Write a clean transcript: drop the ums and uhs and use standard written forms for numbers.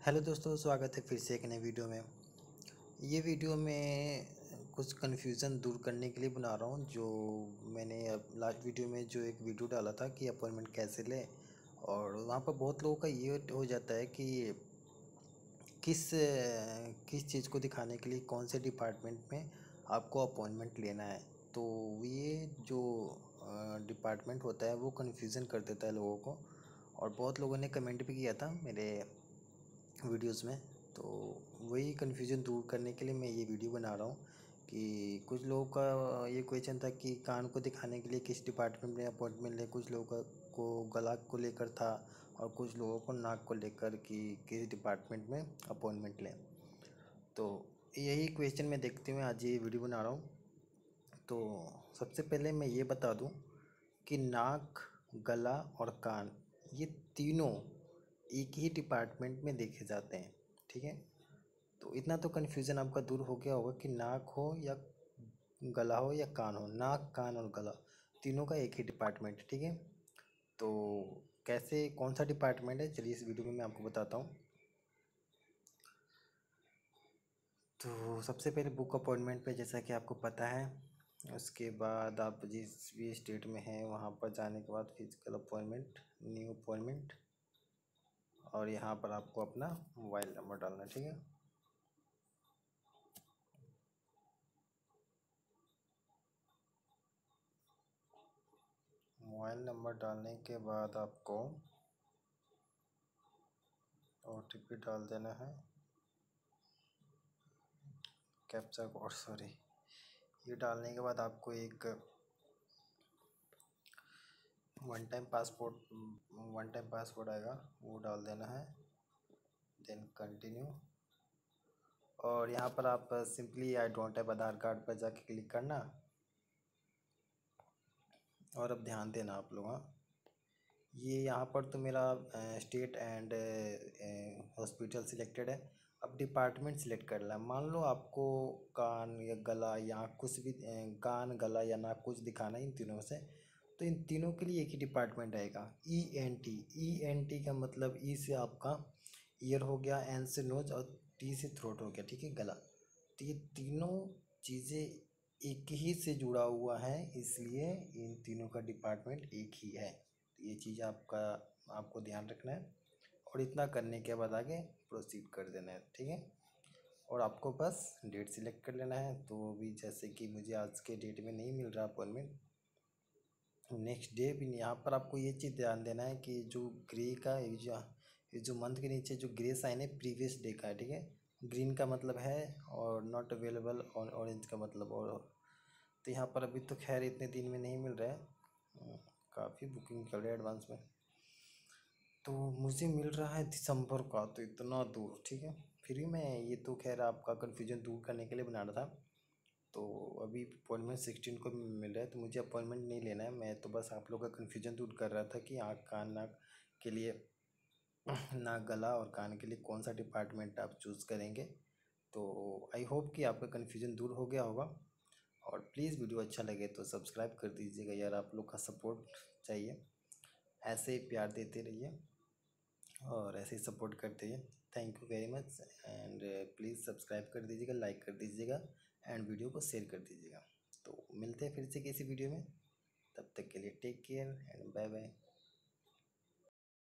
Hello दोस्तों, स्वागत है फिर से एक नए वीडियो में। ये वीडियो में कुछ कन्फ्यूज़न दूर करने के लिए बना रहा हूँ। जो मैंने लास्ट वीडियो में जो एक वीडियो डाला था कि अपॉइंटमेंट कैसे लें, और वहाँ पर बहुत लोगों का ये हो जाता है कि किस किस चीज़ को दिखाने के लिए कौन से डिपार्टमेंट में आपको अपॉइंटमेंट लेना है। तो ये जो डिपार्टमेंट होता है वो कन्फ्यूज़न कर देता है लोगों को, और बहुत लोगों ने कमेंट भी किया था मेरे वीडियोस में। तो वही कन्फ्यूज़न दूर करने के लिए मैं ये वीडियो बना रहा हूँ कि कुछ लोगों का ये क्वेश्चन था कि कान को दिखाने के लिए किस डिपार्टमेंट में अपॉइंटमेंट लें, कुछ लोगों को गला को लेकर था, और कुछ लोगों को नाक को लेकर कि किस डिपार्टमेंट में अपॉइंटमेंट लें। तो यही क्वेश्चन मैं देखते हुए आज ये वीडियो बना रहा हूँ। तो सबसे पहले मैं ये बता दूँ कि नाक, गला और कान, ये तीनों एक ही डिपार्टमेंट में देखे जाते हैं। ठीक है, तो इतना तो कन्फ्यूज़न आपका दूर हो गया होगा कि नाक हो या गला हो या कान हो। नाक, कान और गला तीनों का एक ही डिपार्टमेंट है। ठीक है, तो कैसे, कौन सा डिपार्टमेंट है, चलिए इस वीडियो में मैं आपको बताता हूँ। तो सबसे पहले बुक अपॉइंटमेंट पे, जैसा कि आपको पता है। उसके बाद आप जिस भी स्टेट में हैं वहाँ पर जाने के बाद फिजिकल अपॉइंटमेंट, न्यू अपॉइंटमेंट, और यहाँ पर आपको अपना मोबाइल नंबर डालना है। ठीक है, मोबाइल नंबर डालने के बाद आपको OTP डाल देना है, कैप्चा कोड, सॉरी। ये डालने के बाद आपको एक वन टाइम पासवर्ड आएगा, वो डाल देना है, देन कंटिन्यू। और यहाँ पर आप simply I don't have Aadhaar card पर जाके क्लिक करना। और अब ध्यान देना आप लोग, हाँ, ये यहाँ पर तो मेरा स्टेट एंड हॉस्पिटल सिलेक्टेड है। अब डिपार्टमेंट सिलेक्ट कर ला। मान लो आपको कान या गला या कुछ भी कान, गला या नाक कुछ दिखाना है इन तीनों में से, तो इन तीनों के लिए एक ही डिपार्टमेंट आएगा, ENT। ENT का मतलब ई से आपका ईयर हो गया, एन से नोज, और टी से थ्रोट हो गया। ठीक है, गला। तो ये तीनों चीज़ें एक ही से जुड़ा हुआ है, इसलिए इन तीनों का डिपार्टमेंट एक ही है। तो ये चीज़ आपको ध्यान रखना है, और इतना करने के बाद आगे प्रोसीड कर देना है। ठीक है, और आपको बस डेट सिलेक्ट कर लेना है। तो अभी जैसे कि मुझे आज के डेट में नहीं मिल रहा अपॉइंटमेंट, नेक्स्ट डे भी यहाँ पर आपको ये चीज़ ध्यान देना है कि जो ग्रे का ये जो मंथ के नीचे जो ग्रे साइन है प्रीवियस डे का है। ठीक है, ग्रीन का मतलब है और नॉट अवेलेबल, और ऑरेंज का मतलब और। तो यहाँ पर अभी तो खैर इतने दिन में नहीं मिल रहा है, काफ़ी बुकिंग चल रही है एडवांस में। तो मुझे मिल रहा है दिसंबर का, तो इतना दूर। ठीक है, फिर भी मैं ये तो खैर आपका कन्फ्यूजन दूर करने के लिए बना रहा था। तो अभी अपॉइंटमेंट 16 को मिल रहा है, तो मुझे अपॉइंटमेंट नहीं लेना है। मैं तो बस आप लोग का कन्फ्यूजन दूर कर रहा था कि आँख, कान, नाक के लिए नाक, गला और कान के लिए कौन सा डिपार्टमेंट आप चूज़ करेंगे। तो आई होप कि आपका कन्फ्यूजन दूर हो गया होगा। और प्लीज़ वीडियो अच्छा लगे तो सब्सक्राइब कर दीजिएगा यार, आप लोग का सपोर्ट चाहिए। ऐसे ही प्यार देते रहिए और ऐसे ही सपोर्ट करते रहिए। Thank you very much, and please subscribe कर दीजिएगा, लाइक कर दीजिएगा, एंड वीडियो को शेयर कर दीजिएगा। तो मिलते हैं फिर से किसी वीडियो में, तब तक के लिए take care and bye bye.